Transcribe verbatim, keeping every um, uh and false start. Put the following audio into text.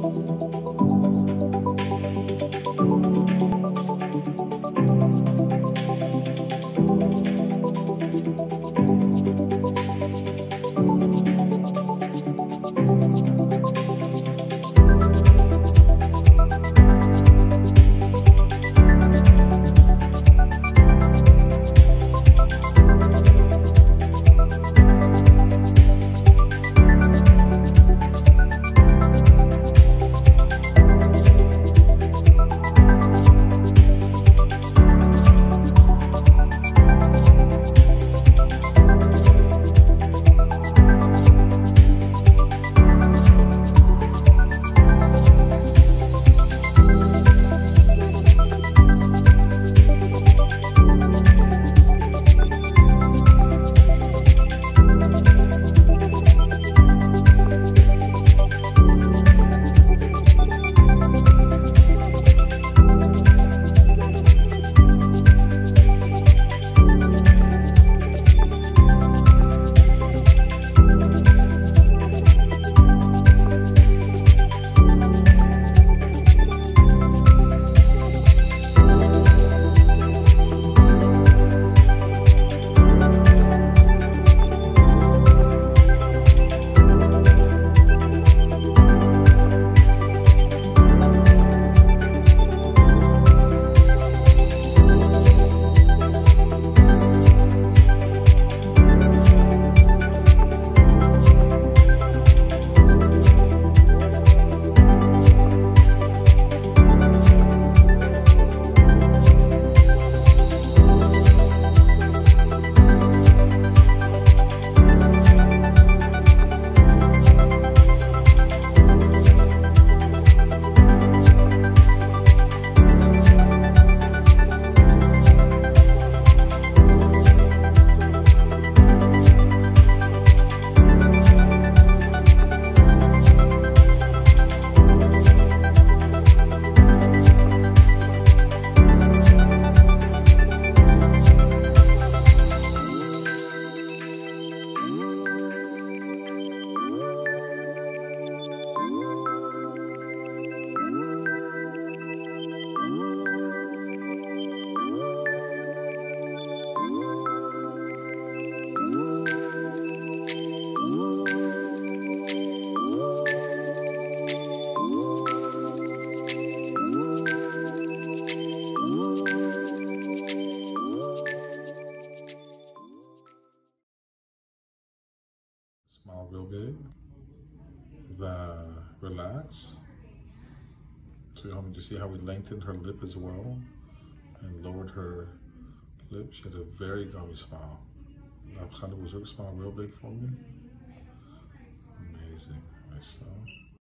Smile real big. Va relax. So you want me to see how we lengthened her lip as well and lowered her lip. She had a very gummy smile. Laat was ook smile real big for me. Amazing. Myself.